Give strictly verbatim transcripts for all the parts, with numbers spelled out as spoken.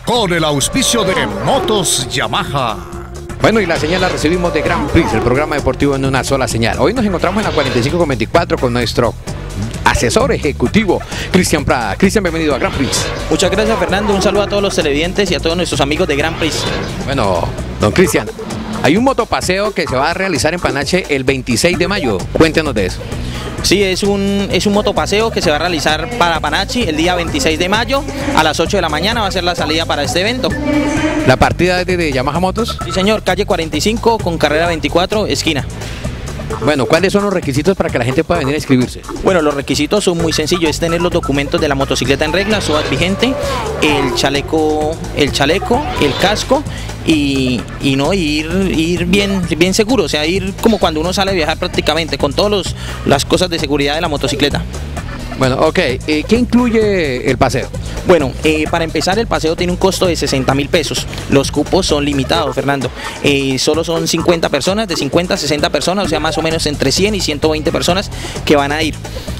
con el auspicio de Motos Yamaha. Bueno, y la señal la recibimos de Grand Prix, el programa deportivo en una sola señal. Hoy nos encontramos en la cuarenta y cinco con veinticuatro con nuestro asesor ejecutivo, Cristian Prada. Cristian, bienvenido a Grand Prix. Muchas gracias, Fernando. Un saludo a todos los televidentes y a todos nuestros amigos de Grand Prix. Bueno, don Cristian, hay un motopaseo que se va a realizar en Panache el veintiséis de mayo. Cuéntenos de eso. Sí, es un, es un motopaseo que se va a realizar para Panachi el día veintiséis de mayo a las ocho de la mañana. Va a ser la salida para este evento. ¿La partida es de, de Yamaha Motos? Sí, señor, calle cuarenta y cinco con carrera veinticuatro, esquina. Bueno, ¿cuáles son los requisitos para que la gente pueda venir a inscribirse? Bueno, los requisitos son muy sencillos, es tener los documentos de la motocicleta en regla, S O A T vigente, el chaleco, el chaleco, el casco y, y no ir, ir bien, bien seguro, o sea, ir como cuando uno sale a viajar prácticamente, con todas las cosas de seguridad de la motocicleta. Bueno, ok, eh, ¿qué incluye el paseo? Bueno, eh, para empezar el paseo tiene un costo de sesenta mil pesos. Los cupos son limitados, Fernando. Eh, solo son cincuenta personas, de cincuenta a sesenta personas, o sea, más o menos entre cien y ciento veinte personas que van a ir.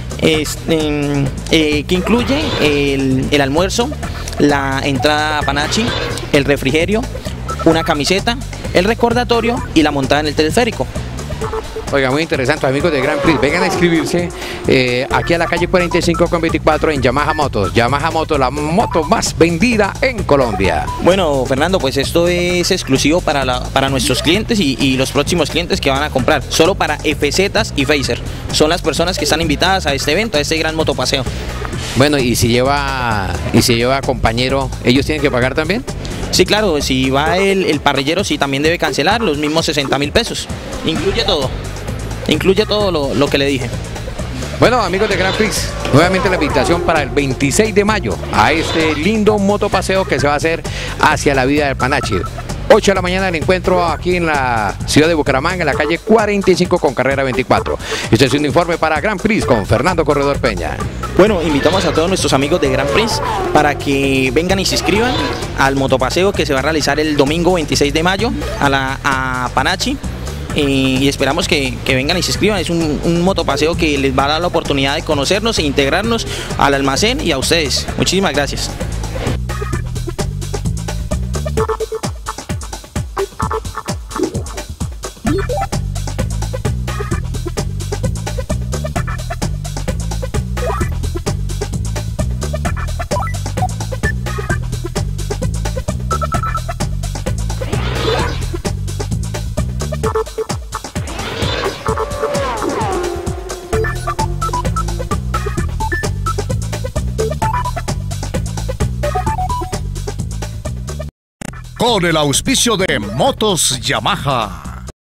Este, eh, que incluye el, el almuerzo, la entrada a Panachi, el refrigerio, una camiseta, el recordatorio y la montada en el teleférico. Oiga, muy interesante, amigos de Grand Prix, vengan a inscribirse eh, aquí a la calle cuarenta y cinco con veinticuatro en Yamaha Motos. Yamaha Motos, la moto más vendida en Colombia. Bueno, Fernando, pues esto es exclusivo para, la, para nuestros clientes y, y los próximos clientes que van a comprar. Solo para F Zetas y Facer. Son las personas que están invitadas a este evento, a este gran motopaseo. Bueno, y si lleva, y si lleva compañero, ¿ellos tienen que pagar también? Sí, claro, si va el, el parrillero, sí también debe cancelar los mismos sesenta mil pesos. Incluye todo, incluye todo lo, lo que le dije. Bueno, amigos de Grand Prix, nuevamente la invitación para el veintiséis de mayo a este lindo motopaseo que se va a hacer hacia la vida del Panachi. ocho de la mañana el encuentro aquí en la ciudad de Bucaramanga, en la calle cuarenta y cinco con carrera veinticuatro. Este es un informe para Grand Prix con Fernando Corredor Peña. Bueno, invitamos a todos nuestros amigos de Grand Prix para que vengan y se inscriban al motopaseo que se va a realizar el domingo veintiséis de mayo a, la, a Panachi. Eh, y esperamos que, que vengan y se inscriban. Es un, un motopaseo que les va a dar la oportunidad de conocernos e integrarnos al almacén y a ustedes. Muchísimas gracias. Con el auspicio de Motos Yamaha.